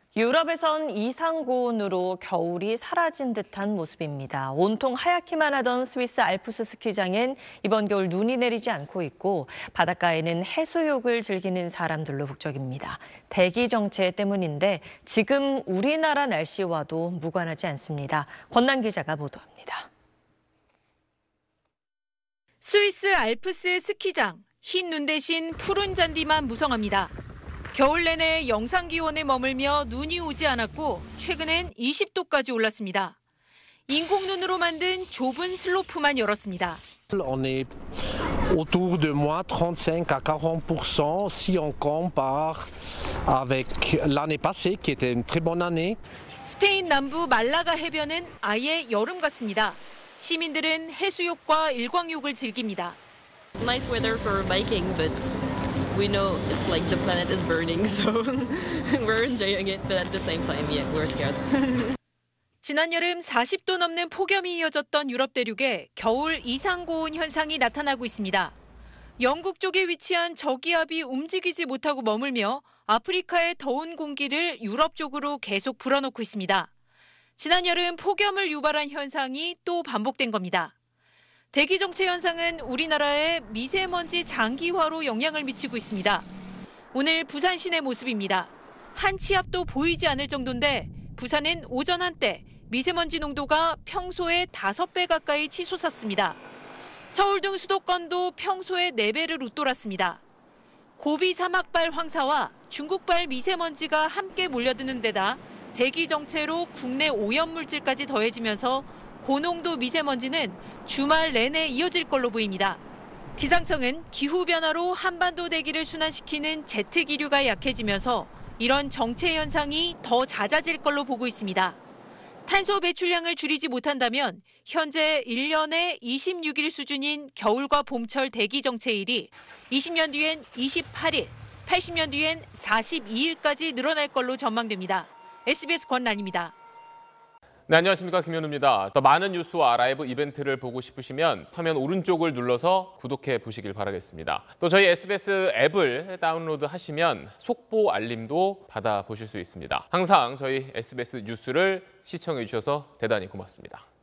유럽에선 이상고온으로 겨울이 사라진 듯한 모습입니다. 온통 하얗기만 하던 스위스 알프스 스키장엔 이번 겨울 눈이 내리지 않고 있고 바닷가에는 해수욕을 즐기는 사람들로 북적입니다. 대기 정체 때문인데 지금 우리나라 날씨와도 무관하지 않습니다. 권난 기자가 보도합니다. 스위스 알프스 스키장, 흰 눈 대신 푸른 잔디만 무성합니다. 겨울 내내 영상 기온에 머물며 눈이 오지 않았고 최근엔 20도까지 올랐습니다. 인공눈으로 만든 좁은 슬로프만 열었습니다. On est autour de moins 35 à 40% si on compare avec l'année passée qui était une très bonne année. 스페인 남부 말라가 해변은 아예 여름 같습니다. 시민들은 해수욕과 일광욕을 즐깁니다. Nice weather for biking, but we know it's like the planet is burning, so we're enjoying it, but at the same time, yeah, we're scared. 지난 여름 40도 넘는 폭염이 이어졌던 유럽 대륙에 겨울 이상고온 현상이 나타나고 있습니다. 영국 쪽에 위치한 저기압이 움직이지 못하고 머물며 아프리카의 더운 공기를 유럽 쪽으로 계속 불어넣고 있습니다. 지난 여름 폭염을 유발한 현상이 또 반복된 겁니다. 대기 정체 현상은 우리나라에 미세먼지 장기화로 영향을 미치고 있습니다. 오늘 부산 시내 모습입니다. 한 치 앞도 보이지 않을 정도인데 부산은 오전 한때 미세먼지 농도가 평소의 5배 가까이 치솟았습니다. 서울 등 수도권도 평소의 4배를 웃돌았습니다. 고비 사막발 황사와 중국발 미세먼지가 함께 몰려드는 데다 대기 정체로 국내 오염물질까지 더해지면서 고농도 미세먼지는 주말 내내 이어질 걸로 보입니다. 기상청은 기후변화로 한반도 대기를 순환시키는 제트기류가 약해지면서 이런 정체 현상이 더 잦아질 걸로 보고 있습니다. 탄소 배출량을 줄이지 못한다면 현재 1년에 26일 수준인 겨울과 봄철 대기 정체일이 20년 뒤엔 28일, 80년 뒤엔 42일까지 늘어날 걸로 전망됩니다. SBS 권란입니다. 네, 안녕하십니까. 김현우입니다. 더 많은 뉴스와 라이브 이벤트를 보고 싶으시면 화면 오른쪽을 눌러서 구독해 보시길 바라겠습니다. 또 저희 SBS 앱을 다운로드 하시면 속보 알림도 받아보실 수 있습니다. 항상 저희 SBS 뉴스를 시청해 주셔서 대단히 고맙습니다.